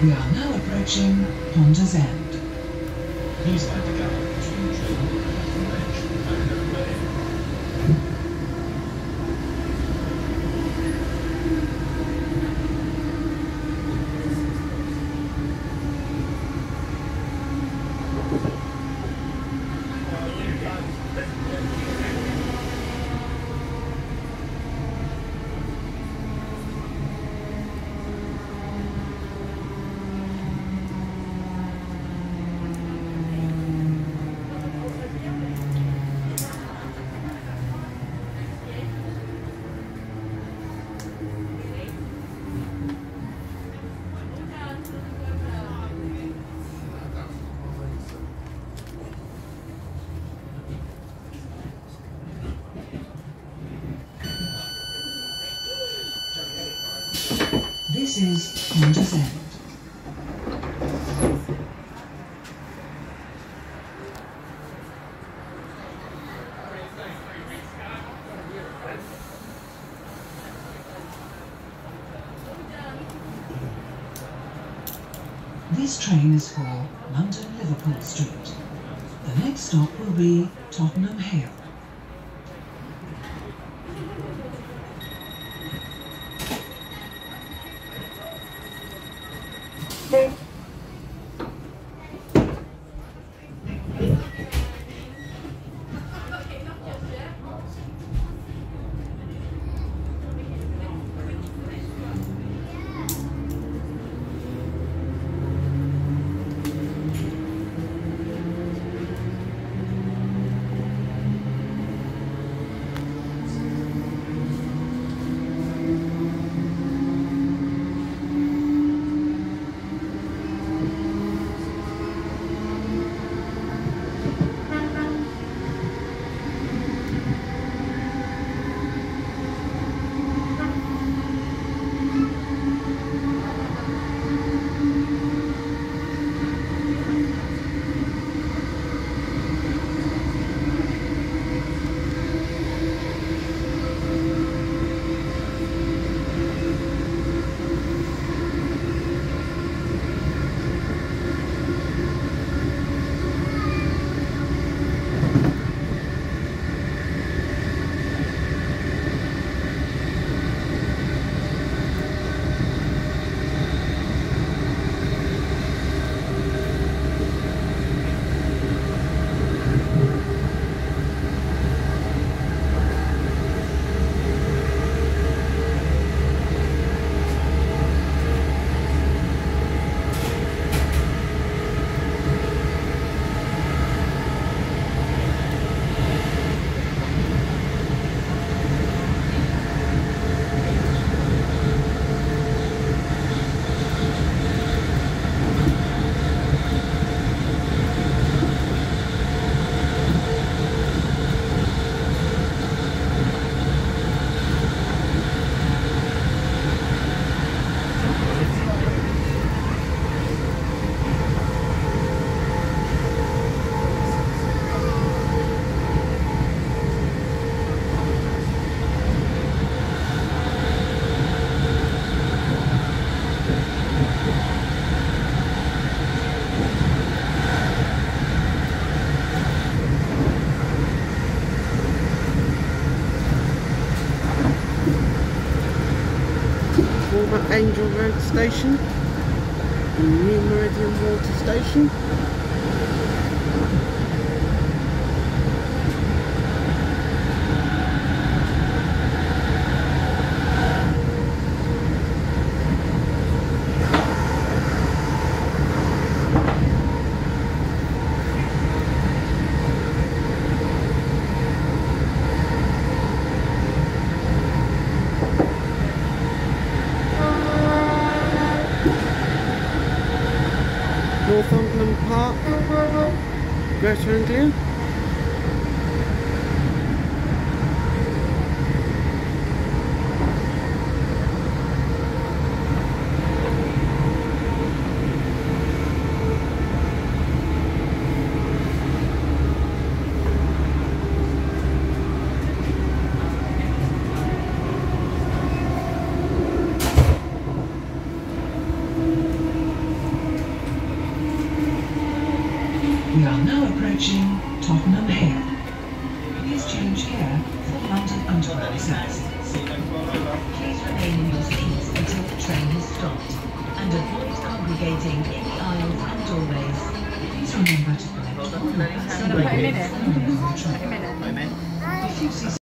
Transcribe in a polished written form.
We are now approaching Ponders End. Please mind the gap between train and Reg and Overway. This is Ponders End. This train is for London Liverpool Street. The next stop will be Tottenham Hale. Angel Road Station and New Meridian Water Station. Northumberland Park, Greater Anglia. 12 seats. Please remain in your seats until the train has stopped and avoid congregating in the aisles and doorways. Please remember to collect all your personal Put 'em in belongings it. on the train. Wait a minute. If you see